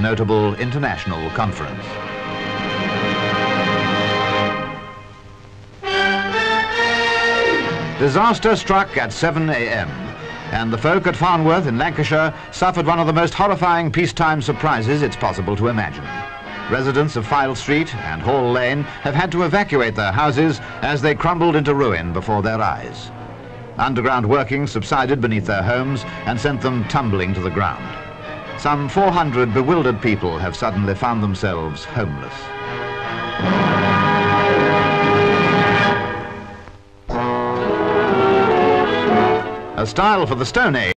notable international conference. Disaster struck at 7 a.m. and the folk at Farnworth in Lancashire suffered one of the most horrifying peacetime surprises it's possible to imagine. Residents of Fylde Street and Hall Lane have had to evacuate their houses as they crumbled into ruin before their eyes. Underground workings subsided beneath their homes and sent them tumbling to the ground. Some 400 bewildered people have suddenly found themselves homeless. A style for the Stone Age.